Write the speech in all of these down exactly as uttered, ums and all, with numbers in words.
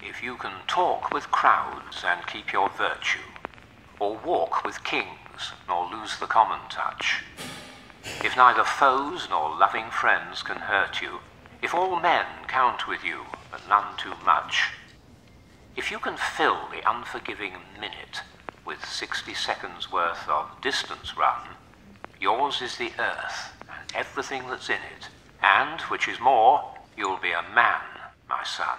if you can talk with crowds and keep your virtue, or walk with kings nor lose the common touch. If neither foes nor loving friends can hurt you, if all men count with you, but none too much, if you can fill the unforgiving minute with sixty seconds worth of distance run, yours is the earth and everything that's in it, and, which is more, you'll be a man, my son.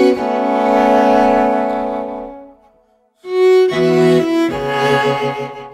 Thank you.